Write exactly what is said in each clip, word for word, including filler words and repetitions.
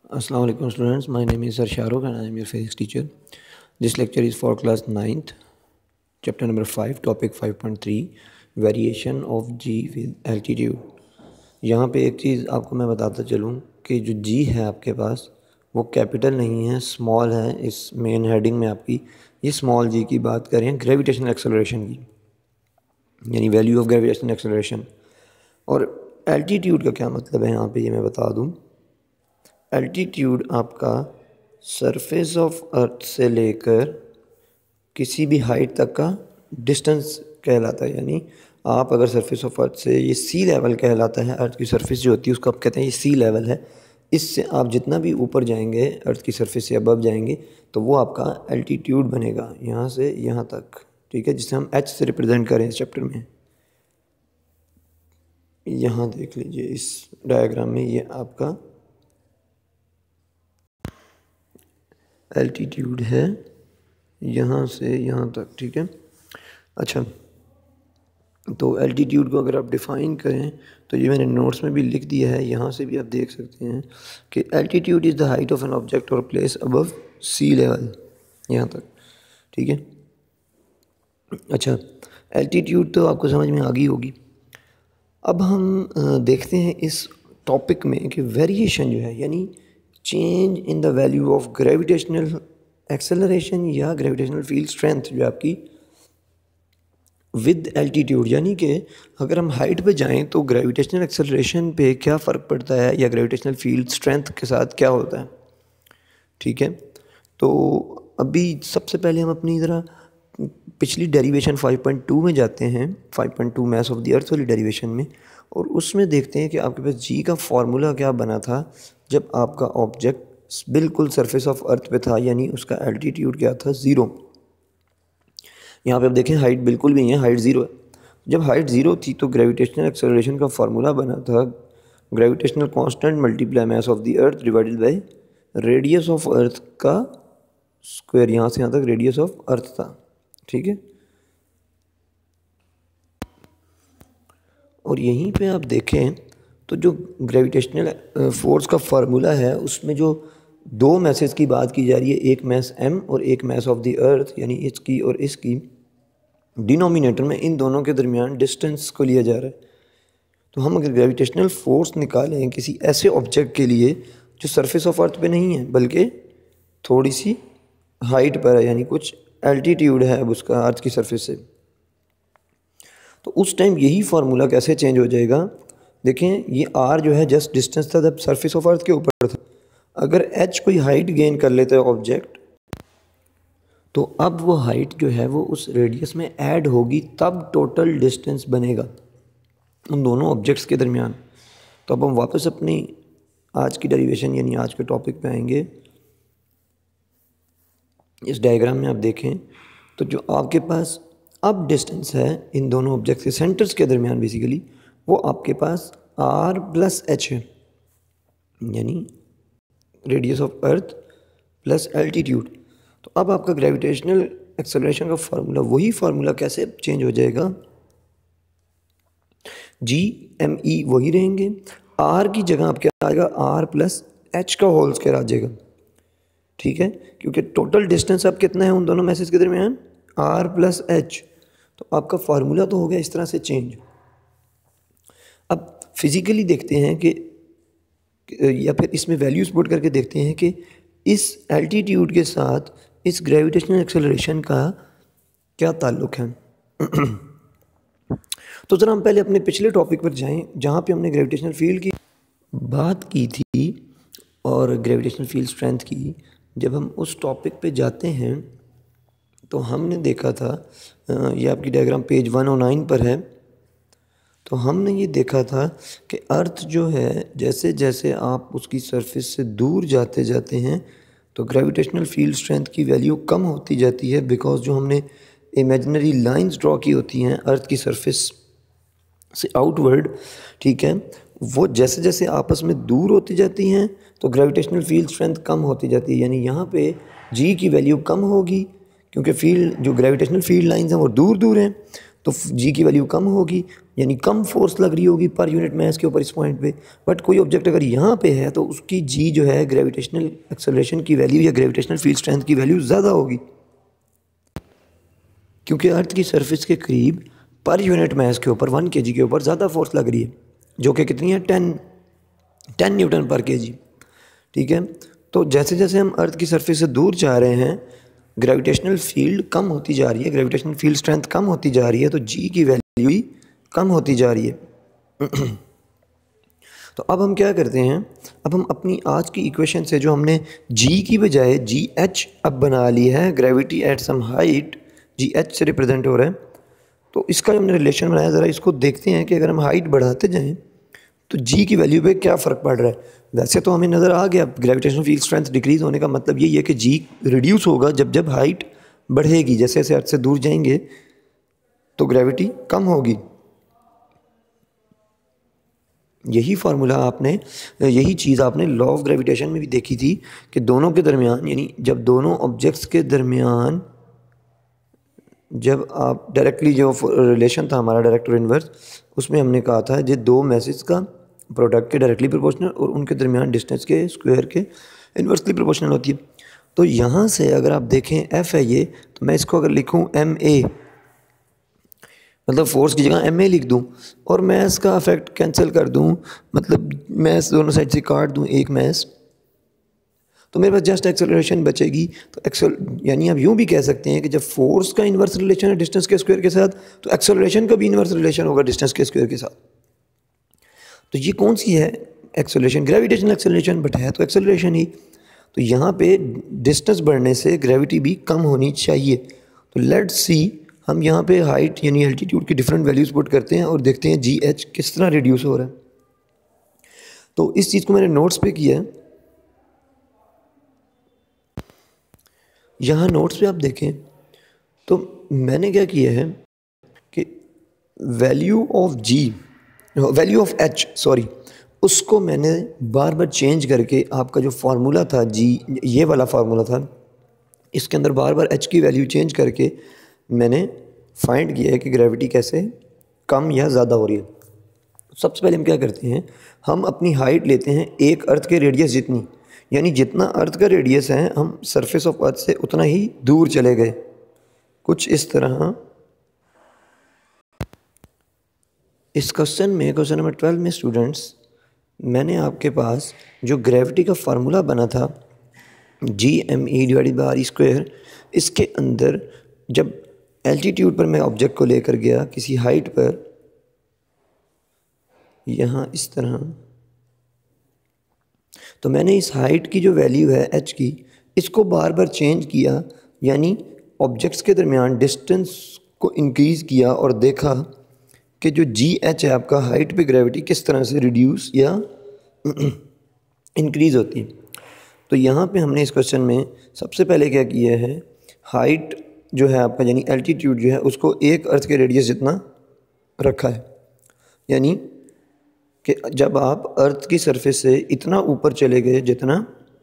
Assalamu alaikum students, my name is Sir Shahrukh and I am your physics teacher. This lecture is for class ninth, chapter number five, topic five point three, variation of G with altitude. यहाँ पे एक चीज़ आपको मैं बताता चलूँ कि जो G है आपके पास वो कैपिटल नहीं है, स्मॉल है। इस मेन हेडिंग में आपकी ये स्मॉल G की बात करें ग्रेविटेशनल एक्सेलरेशन की, यानी वैल्यू ऑफ ग्रेविटेशनल एक्सेलरेशन। और एल्टीट्यूड का क्या मतलब है यहाँ पे ये मैं बता दूँ। एल्टीट्यूड आपका सरफेस ऑफ अर्थ से लेकर किसी भी हाइट तक का डिस्टेंस कहलाता है। यानी आप अगर सरफेस ऑफ अर्थ से, ये सी लेवल कहलाता है, अर्थ की सरफेस जो होती है उसको आप कहते हैं ये सी लेवल है। इससे आप जितना भी ऊपर जाएंगे, अर्थ की सरफेस से अबव जाएंगे, तो वो आपका एल्टीट्यूड बनेगा यहाँ से यहाँ तक, ठीक है, जिसे हम एच से रिप्रेजेंट करें इस चैप्टर में। यहाँ देख लीजिए इस डायग्राम में, ये आपका एल्टीट्यूड है यहाँ से यहाँ तक, ठीक है। अच्छा, तो एल्टीट्यूड को अगर आप डिफ़ाइन करें तो ये मैंने नोट्स में भी लिख दिया है, यहाँ से भी आप देख सकते हैं कि altitude is the height of an object और प्लेस अबव सी लेवल, यहाँ तक, ठीक है। अच्छा, एल्टीट्यूड तो आपको समझ में आ गई होगी। अब हम देखते हैं इस टॉपिक में कि वेरिएशन जो है, यानी change in the value of gravitational acceleration या ग्रेविटेशनल फील्ड स्ट्रेंथ जो है आपकी विद एल्टीट्यूड, यानी कि अगर हम हाइट पे जाएं तो ग्रेविटेशनल एक्सेलरेशन पे क्या फ़र्क पड़ता है या ग्रेविटेशनल फील्ड स्ट्रेंथ के साथ क्या होता है, ठीक है। तो अभी सबसे पहले हम अपनी ज़रा पिछली डेरिवेशन फाइव पॉइंट टू में जाते हैं, five point two mass of the earth वाली डेरिवेशन में, और उसमें देखते हैं कि आपके पास जी का फॉर्मूला क्या बना था जब आपका ऑब्जेक्ट बिल्कुल सरफेस ऑफ अर्थ पे था, यानी उसका एल्टीट्यूड क्या था, ज़ीरो। यहाँ पे आप देखें हाइट बिल्कुल भी नहीं है, हाइट ज़ीरो है। जब हाइट ज़ीरो थी तो ग्रेविटेशनल एक्सेलरेशन का फार्मूला बना था gravitational constant multiply mass of the earth divided by radius of earth का स्क्वायर, यहाँ से यहाँ तक रेडियस ऑफ अर्थ था, ठीक है। और यहीं पे आप देखें तो जो ग्रेविटेशनल फोर्स का फार्मूला है उसमें जो दो मैसेज की बात की जा रही है, एक मैस एम और एक मैस ऑफ द अर्थ, यानी इसकी और इसकी, डिनोमिनेटर में इन दोनों के दरमियान डिस्टेंस को लिया जा रहा है। तो हम अगर ग्रेविटेशनल फोर्स निकालें किसी ऐसे ऑब्जेक्ट के लिए जो सरफेस ऑफ अर्थ पे नहीं है बल्कि थोड़ी सी हाइट पर है, यानी कुछ एल्टीट्यूड है अब उसका अर्थ की सरफेस से, तो उस टाइम यही फार्मूला कैसे चेंज हो जाएगा। देखें, ये आर जो है जस्ट डिस्टेंस था जब सरफेस ऑफ अर्थ के ऊपर था। अगर एच कोई हाइट गेन कर लेता है ऑब्जेक्ट, तो अब वो हाइट जो है वो उस रेडियस में ऐड होगी, तब टोटल डिस्टेंस बनेगा उन दोनों ऑब्जेक्ट्स के दरमियान। तो अब हम वापस अपनी आज की डेरिवेशन यानी आज के टॉपिक पे आएंगे। इस डायग्राम में आप देखें तो जो आपके पास अब डिस्टेंस है इन दोनों ऑब्जेक्ट्स के सेंटर्स के दरमियान, बेसिकली वो आपके पास आर प्लस एच है, यानी radius of earth plus altitude. तो अब आपका ग्रेविटेशनल एक्सेलरेशन का फार्मूला, वही फार्मूला कैसे चेंज हो जाएगा, जी एम ई वही रहेंगे, आर की जगह आप क्या आएगा, आर प्लस एच का होल स्क्वायर आ जाएगा, ठीक है, क्योंकि टोटल डिस्टेंस अब कितना है उन दोनों मैसेज के दरमियान, आर प्लस एच। तो आपका फार्मूला तो हो गया इस तरह से चेंज। अब फिजिकली देखते हैं कि, या फिर इसमें वैल्यूज पुट करके देखते हैं कि इस एल्टीट्यूड के साथ इस ग्रेविटेशनल एक्सेलरेशन का क्या ताल्लुक है। तो ज़रा हम पहले अपने पिछले टॉपिक पर जाएं जहाँ पे हमने ग्रेविटेशनल फील्ड की बात की थी और ग्रेविटेशनल फील्ड स्ट्रेंथ की। जब हम उस टॉपिक पे जाते हैं तो हमने देखा था, ये आपकी diagram page one O nine पर है, तो हमने ये देखा था कि अर्थ जो है जैसे जैसे आप उसकी सरफेस से दूर जाते जाते हैं तो ग्रेविटेशनल फील्ड स्ट्रेंथ की वैल्यू कम होती जाती है, बिकॉज जो हमने इमेजिनरी लाइंस ड्रॉ की होती हैं अर्थ की सरफेस से आउटवर्ड, ठीक है, वो जैसे जैसे आपस में दूर होती जाती हैं तो ग्रेविटेशनल फील्ड स्ट्रेंथ कम होती जाती है। यानी यहाँ पे जी की वैल्यू कम होगी क्योंकि फील्ड जो ग्रेविटेशनल फील्ड लाइंस हैं वो दूर दूर हैं, तो जी की वैल्यू कम होगी। यानी कम फोर्स लग रही होगी पर यूनिट मास के ऊपर इस पॉइंट पे। बट कोई ऑब्जेक्ट अगर यहाँ पे है तो उसकी जी जो है ग्रेविटेशनल एक्सेलरेशन की वैल्यू या ग्रेविटेशनल फील्ड स्ट्रेंथ की वैल्यू ज़्यादा होगी, क्योंकि अर्थ की सरफेस के करीब पर यूनिट मास के ऊपर वन के जी के ऊपर ज़्यादा फोर्स लग रही है, जो कि कितनी है टेन टेन न्यूटन पर के जी। ठीक है, तो जैसे जैसे हम अर्थ की सरफेस से दूर जा रहे हैं ग्रेविटेशनल फील्ड कम होती जा रही है, ग्रेविटेशनल फील्ड स्ट्रेंथ कम होती जा रही है, तो जी की वैल्यू ही कम होती जा रही है। तो अब हम क्या करते हैं, अब हम अपनी आज की इक्वेशन से जो हमने जी की बजाय जी एच अब बना ली है, gravity at some height g H से रिप्रेजेंट हो रहा है, तो इसका हमने रिलेशन बनाया, ज़रा इसको देखते हैं कि अगर हम हाइट बढ़ाते जाएं तो जी की वैल्यू पे क्या फ़र्क पड़ रहा है। वैसे तो हमें नज़र आ गया ग्रेविटेशनल फील्ड स्ट्रेंथ डिक्रीज़ होने का मतलब यही है कि जी रिड्यूस होगा जब जब हाइट बढ़ेगी, जैसे जैसे अर्थ से दूर जाएंगे तो ग्रेविटी कम होगी। यही फार्मूला आपने यही चीज़ आपने लॉ ऑफ ग्रेविटेशन में भी देखी थी कि दोनों के दरमियान, यानी जब दोनों ऑब्जेक्ट्स के दरमियान जब आप डायरेक्टली जो रिलेशन था हमारा डायरेक्ट और इन्वर्स, उसमें हमने कहा था जो दो मैसेज का प्रोडक्ट के डायरेक्टली प्रोपोर्शनल और उनके दरमियान डिस्टेंस के स्क्वायर के इन्वर्सली प्रोपोर्शनल होती है। तो यहाँ से अगर आप देखें एफ है ये, तो मैं इसको अगर लिखूँ एम ए, मतलब फोर्स की जगह एम ए लिख दूँ और मैस का इफेक्ट कैंसिल कर दूँ, मतलब मैस दोनों साइड से काट दूँ एक मैस, तो मेरे पास जस्ट एक्सेलरेशन बचेगी। तो एक्सेल यानी आप यूँ भी कह सकते हैं कि जब फोर्स का इन्वर्स रिलेशन है डिस्टेंस के स्क्वायर के साथ, तो एक्सेलरेशन का भी इन्वर्स रिलेशन होगा डिस्टेंस के स्क्वायर के साथ। तो ये कौन सी है एक्सेलरेशन? ग्रेविटेशनल एक्सेलरेशन, बट है तो एक्सेलरेशन ही। तो यहाँ पे डिस्टेंस बढ़ने से ग्रेविटी भी कम होनी चाहिए। तो लेट्स सी, हम यहाँ पे हाइट यानी एल्टीट्यूड की डिफरेंट वैल्यूज़ पुट करते हैं और देखते हैं जी एच किस तरह रिड्यूस हो रहा है। तो इस चीज़ को मैंने नोट्स पे किया है। यहाँ नोट्स पे आप देखें तो मैंने क्या किया है कि value of g value of H sorry उसको मैंने बार बार चेंज करके, आपका जो फार्मूला था जी, ये वाला फार्मूला था, इसके अंदर बार बार एच की वैल्यू चेंज करके मैंने फाइंड किया है कि ग्रेविटी कैसे कम या ज़्यादा हो रही है। सबसे पहले हम क्या करते हैं, हम अपनी हाइट लेते हैं एक अर्थ के रेडियस जितनी, यानी जितना अर्थ का रेडियस है हम सरफेस ऑफ अर्थ से उतना ही दूर चले गए, कुछ इस तरह। इस क्वेश्चन में, क्वेश्चन नंबर ट्वेल्व में स्टूडेंट्स, मैंने आपके पास जो ग्रेविटी का फार्मूला बना था g M E divided by R E square, इसके अंदर जब एल्टीट्यूड पर मैं ऑब्जेक्ट को लेकर गया किसी हाइट पर, यहाँ इस तरह, तो मैंने इस हाइट की जो वैल्यू है एच की, इसको बार बार चेंज किया, यानी ऑब्जेक्ट्स के दरमियान डिस्टेंस को इंक्रीज़ किया और देखा कि जो जी एच है आपका, हाइट पे ग्रेविटी किस तरह से रिड्यूस या इंक्रीज़ होती है। तो यहाँ पे हमने इस क्वेश्चन में सबसे पहले क्या किया है, हाइट जो है आपका यानी एल्टीट्यूड जो है उसको एक अर्थ के रेडियस जितना रखा है, यानी कि जब आप अर्थ की सरफेस से इतना ऊपर चले गए जितना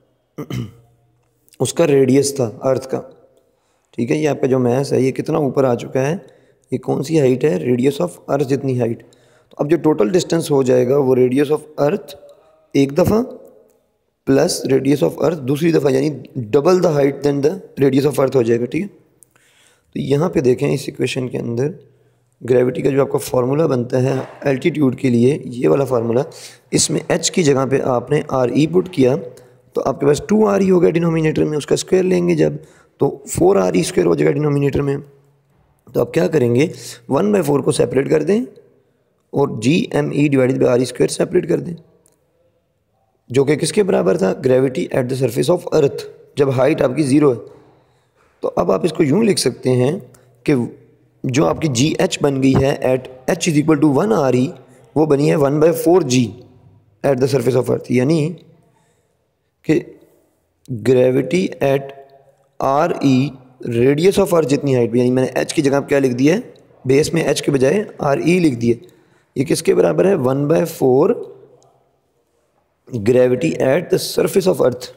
उसका रेडियस था अर्थ का, ठीक है, ये आपका जो मैस है ये कितना ऊपर आ चुका है, ये कौन सी हाइट है, रेडियस ऑफ अर्थ जितनी हाइट। तो अब जो टोटल डिस्टेंस हो जाएगा वो रेडियस ऑफ अर्थ एक दफ़ा प्लस रेडियस ऑफ अर्थ दूसरी दफ़ा, यानी double the height than the radius of earth हो जाएगा। ठीक है, तो यहाँ पे देखें इस इक्वेशन के अंदर ग्रेविटी का जो आपका फार्मूला बनता है एल्टीट्यूड के लिए, ये वाला फार्मूला, इसमें एच की जगह पे आपने आर ई पुट किया, तो आपके पास टू आर ई हो गया डिनोमिनेटर में, उसका स्क्वायर लेंगे जब तो फोर आर ई स्क्वायर हो जाएगा डिनोमिनेटर में। तो आप क्या करेंगे, वन बाई फोर को सेपरेट कर दें और g M E divided by R E square separate कर दें, जो कि किसके बराबर था, gravity at the surface of earth, जब हाइट आपकी ज़ीरो है। तो अब आप इसको यूँ लिख सकते हैं कि जो आपकी जी एच बन गई है at H is equal to one R E, वो बनी है one by four g at the surface of earth, यानी कि gravity at R E radius of earth जितनी हाइट, यानी मैंने एच की जगह क्या लिख दिया है, बेस में एच के बजाय आर ई लिख दिए, ये किसके बराबर है, one by four gravity at the surface of earth.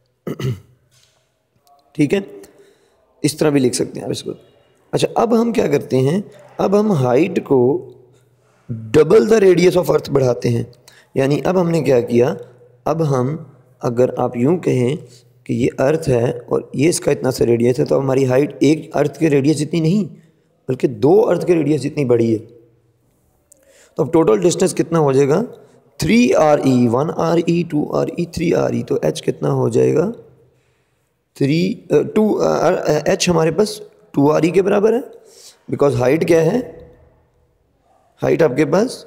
ठीक है, इस तरह भी लिख सकते हैं आप इसको। अच्छा, अब हम क्या करते हैं, अब हम हाइट को double the radius of earth बढ़ाते हैं। यानी अब हमने क्या किया, अब हम अगर आप यूँ कहें कि ये अर्थ है और ये इसका इतना सा रेडियस है, तो हमारी हाइट एक अर्थ के रेडियस जितनी नहीं बल्कि दो अर्थ के रेडियस जितनी बड़ी है। तो अब टोटल डिस्टेंस कितना हो जाएगा, three R E, one R E, two R E, three R E. तो एच कितना हो जाएगा, थ्री टू एच हमारे पास टू आर ई के बराबर है, बिकॉज हाइट क्या है, हाइट आपके पास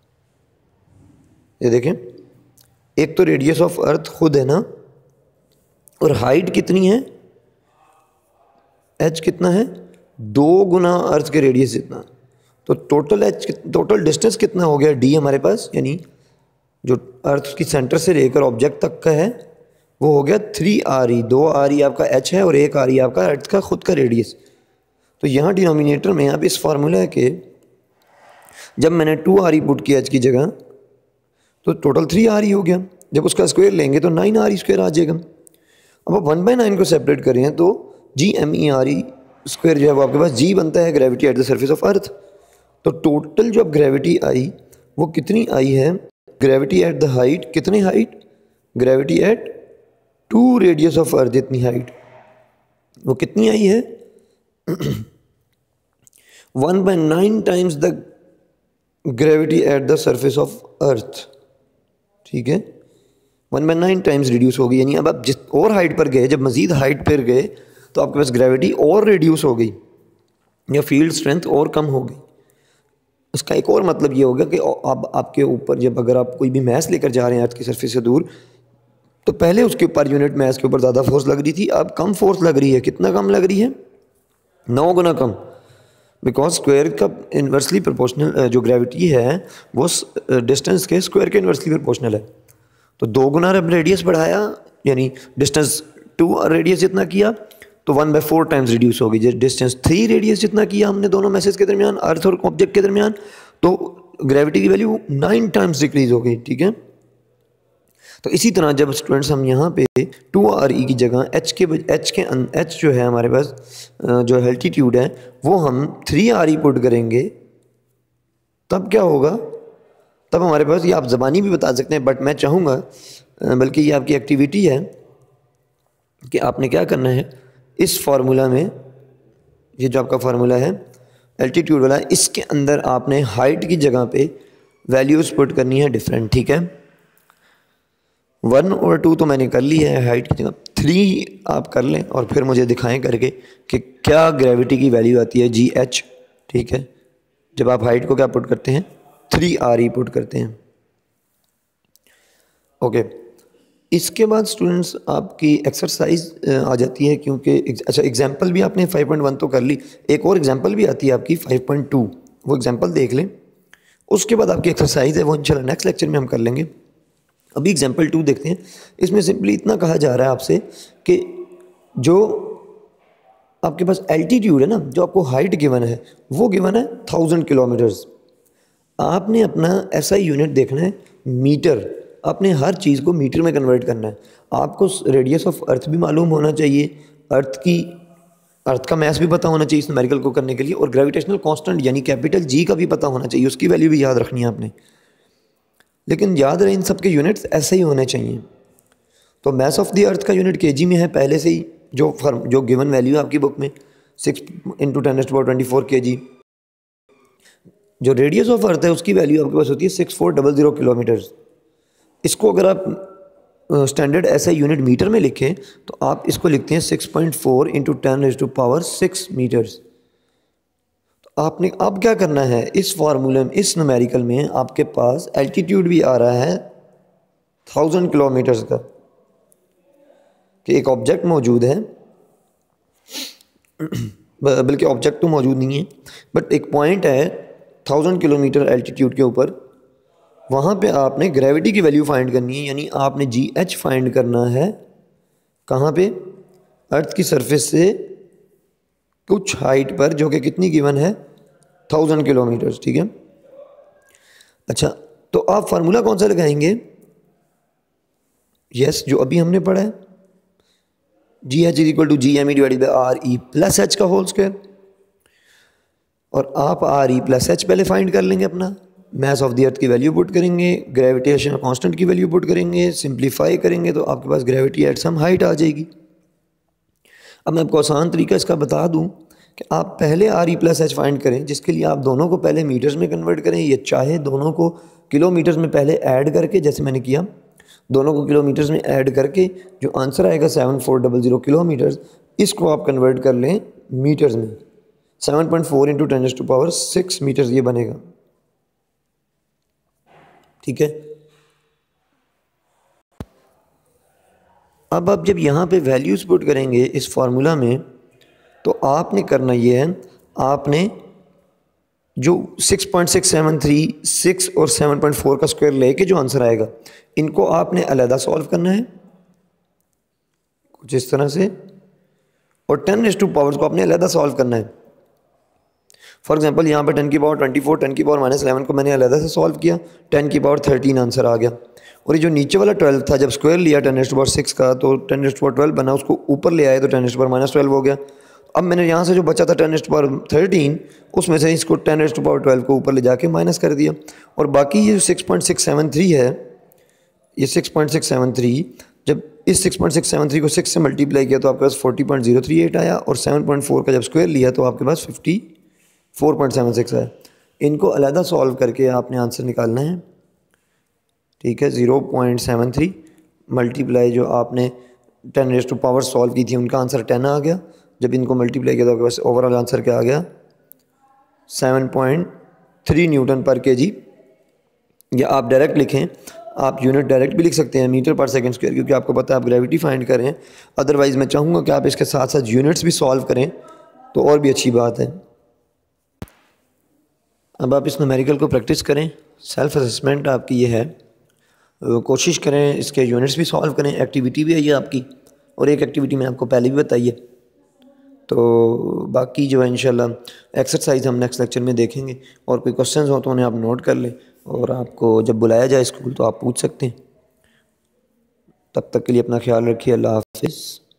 ये देखें, एक तो रेडियस ऑफ अर्थ खुद है ना, और हाइट कितनी है, एच कितना है, दो गुना अर्थ के रेडियस जितना। तो टोटल एच, टोटल डिस्टेंस कितना हो गया, डी हमारे पास, यानी जो अर्थ की सेंटर से लेकर ऑब्जेक्ट तक का है वो हो गया थ्री आर ई। दो आर ई आपका एच है और एक आर ई आपका अर्थ का खुद का रेडियस। तो यहाँ डिनोमिनेटर में अब इस फार्मूला के जब मैंने टू आर ई पुट किया एच की जगह, तो टोटल थ्री आर ई हो गया। जब उसका स्क्वायर लेंगे तो नाइन आर ई स्क्वायर आ जाएगा। अब आप वन बाई नाइन को सेपरेट करें तो g M E R E square जो है वो आपके पास जी बनता है, gravity at the surface of earth. तो टोटल जो अब ग्रेविटी आई वो कितनी आई है, ग्रेविटी एट द हाइट, कितनी height, gravity at two radius of earth जितनी हाइट, वो कितनी आई है, one by nine times the gravity at the surface of earth. ठीक है, one by nine times reduce होगी। यानी अब आप जिस और हाइट पर गए, जब मज़ीद हाइट पर गए तो आपके पास ग्रेविटी और रिड्यूस हो गई या फील्ड स्ट्रेंथ और कम हो गई। इसका एक और मतलब ये होगा कि अब आपके ऊपर जब अगर आप कोई भी मैस लेकर जा रहे हैं अर्थ की सरफेस से दूर, तो पहले उसके ऊपर यूनिट मैस के ऊपर ज़्यादा फोर्स लग रही थी, अब कम फोर्स लग रही है। कितना कम लग रही है, नौ गुना कम, बिकॉज स्क्वायर का इन्वर्सली प्रोपोर्शनल जो ग्रेविटी है वो डिस्टेंस के स्क्वायर के इन्वर्सली प्रोपोर्शनल है। तो दो गुना रेडियस बढ़ाया, यानी डिस्टेंस टू रेडियस जितना किया तो one by four times reduce होगी। डिस्टेंस थ्री रेडियस जितना किया हमने दोनों मैसेज के दरमियान, अर्थ और ऑब्जेक्ट के दरमियान, तो ग्रेविटी की वैल्यू नाइन टाइम्स डिक्रीज हो गई। ठीक है, तो इसी तरह जब स्टूडेंट्स हम यहाँ पे टू आर ई की जगह एच के एच के एच जो है हमारे पास जो एल्टीट्यूड है वो हम थ्री आर ई पुट करेंगे, तब क्या होगा, तब हमारे पास, ये आप ज़बानी भी बता सकते हैं बट मैं चाहूँगा, बल्कि ये आपकी एक्टिविटी है कि आपने क्या करना है, इस फार्मूला में, ये जो आपका फार्मूला है एल्टीट्यूड वाला, इसके अंदर आपने हाइट की जगह पे वैल्यूज़ पुट करनी है डिफरेंट। ठीक है, वन और टू तो मैंने कर ली है, हाइट की जगह थ्री आप कर लें और फिर मुझे दिखाएं करके कि क्या ग्रेविटी की वैल्यू आती है, जी एच। ठीक है, जब आप हाइट को क्या पुट करते हैं, थ्री आर ई पुट करते हैं। ओके, इसके बाद स्टूडेंट्स आपकी एक्सरसाइज आ जाती है, क्योंकि अच्छा एग्जांपल भी आपने फाइव पॉइंट वन तो कर ली, एक और एग्जांपल भी आती है आपकी फाइव पॉइंट टू, वो एग्जांपल देख लें। उसके बाद आपकी एक्सरसाइज है वो इंशाल्लाह नेक्स्ट लेक्चर में हम कर लेंगे। अभी एग्जांपल टू देखते हैं। इसमें सिंपली इतना कहा जा रहा है आपसे कि जो आपके पास एल्टीट्यूड है ना, जो आपको हाइट गिवन है वो गिवन है थाउजेंड किलोमीटर्स। आपने अपना ऐसा यूनिट देखना है मीटर, आपने हर चीज़ को मीटर में कन्वर्ट करना है। आपको रेडियस ऑफ अर्थ भी मालूम होना चाहिए, अर्थ की अर्थ का मैस भी पता होना चाहिए इस न्यूमेरिकल को करने के लिए, और ग्रेविटेशनल कांस्टेंट यानी कैपिटल जी का भी पता होना चाहिए, उसकी वैल्यू भी याद रखनी है आपने। लेकिन याद रहे इन सब के यूनिट्स ऐसे ही होने चाहिए। तो मैस ऑफ द अर्थ का यूनिट केजी में है पहले से ही, जो फर्म जो गिवन वैल्यू है आपकी बुक में, six into ten to power twenty four K G. जो रेडियस ऑफ अर्थ है उसकी वैल्यू आपके पास होती है six four double zero kilometres. इसको अगर आप स्टैंडर्ड ऐसा यूनिट मीटर में लिखें तो आप इसको लिखते हैं six point four into ten raise to power six metres. तो आपने अब क्या करना है, इस फार्मूले में, इस न्यूमेरिकल में आपके पास एल्टीट्यूड भी आ रहा है थाउजेंड किलोमीटर्स का, कि एक ऑब्जेक्ट मौजूद है, बल्कि ऑब्जेक्ट तो मौजूद नहीं है बट एक पॉइंट है थाउजेंड किलोमीटर एल्टीट्यूड के ऊपर, वहाँ पे आपने ग्रेविटी की वैल्यू फाइंड करनी है। यानी आपने जी एच फाइंड करना है कहाँ पे, अर्थ की सरफेस से कुछ हाइट पर, जो कि कितनी गिवन है, थाउजेंड किलोमीटर्स। ठीक है, अच्छा तो आप फार्मूला कौन सा लगाएंगे, यस जो अभी हमने पढ़ा है, G H is equal to G M E divided by R E plus H का होल स्क्वायर। और आप आर ई प्लस एच पहले फाइंड कर लेंगे अपना, मास ऑफ द अर्थ की वैल्यू पुट करेंगे, ग्रेविटेशनल कांस्टेंट की वैल्यू पुट करेंगे, सिंप्लीफाई करेंगे तो आपके पास ग्रेविटी एट सम हाइट आ जाएगी। अब मैं आपको आसान तरीका इसका बता दूं कि आप पहले R E plus H find करें, जिसके लिए आप दोनों को पहले मीटर्स में कन्वर्ट करें, ये चाहे दोनों को किलोमीटर्स में पहले ऐड करके, जैसे मैंने किया, दोनों को किलोमीटर्स में ऐड करके जो आंसर आएगा seven four double zero kilometres, इसको आप कन्वर्ट कर लें मीटर्स में। Seven point four into ten to power six metres ये बनेगा, ठीक है। अब आप जब यहाँ पे वैल्यूज़ पुट करेंगे इस फार्मूला में, तो आपने करना ये है, आपने जो six point six seven three, six और सेवन पॉइंट फोर का स्क्वायर लेके जो आंसर आएगा, इनको आपने अलहदा सॉल्व करना है कुछ इस तरह से, और टेन रेज़ टू पावर्स को आपने अलहदा सॉल्व करना है। फॉर एग्जांपल यहाँ पे टेन की पावर ट्वेंटी फोर, टेन की पावर माइनस इलेवन को मैंने अलहदा से सॉल्व किया, टेन की पावर थर्टीन आंसर आ गया। और ये जो नीचे वाला ट्वेल्व था, जब स्क्वायर लिया ten raise to power six का, तो ten raise to power twelve बना, उसको ऊपर ले आए तो ten raise to power minus twelve हो गया। अब मैंने यहाँ से जो बचा था ten raise to power thirteen, उसमें से इसको ten raise to power twelve को ऊपर ले जाके माइनस कर दिया, और बाकी ये जो six point six seven three है, ये six point six seven three, जब इस six point six seven three को सिक्स से मल्टीप्लाई किया तो आपके पास forty point zero three eight आया, और सेवन पॉइंट फोर का जब स्क्वायर लिया तो आपके पास fifty four point seven six आया। इनको अलहदा सॉल्व करके आपने आंसर निकालना है, ठीक है। Zero point seven three multiply जो आपने ten raise to power solve की थी, उनका आंसर टेन आ गया। जब इनको मल्टीप्लाई किया तो आपके पास ओवरऑल आंसर क्या आ गया, सेवन पॉइंट थ्री न्यूटन पर के जी। या आप डायरेक्ट लिखें, आप यूनिट डायरेक्ट भी लिख सकते हैं, मीटर पर सेकंड स्क्वायर, क्योंकि आपको पता है आप ग्रेविटी फाइंड करें। अदरवाइज़ मैं चाहूँगा कि आप इसके साथ साथ यूनिट्स भी सॉल्व करें, तो और भी अच्छी बात है। अब आप इस न्यूमेरिकल को प्रैक्टिस करें, सेल्फ असेसमेंट आपकी ये है, कोशिश करें इसके यूनिट्स भी सॉल्व करें। एक्टिविटी भी है ये आपकी, और एक एक्टिविटी मैंने आपको पहले भी बताई है। तो बाकी जो है इंशाल्लाह एक्सरसाइज हम नेक्स्ट लेक्चर में देखेंगे, और कोई क्वेश्चंस हो तो उन्हें आप नोट कर लें, और आपको जब बुलाया जाए स्कूल तो आप पूछ सकते हैं। तब तक के लिए अपना ख्याल रखिए। अल्लाह हाफिज़।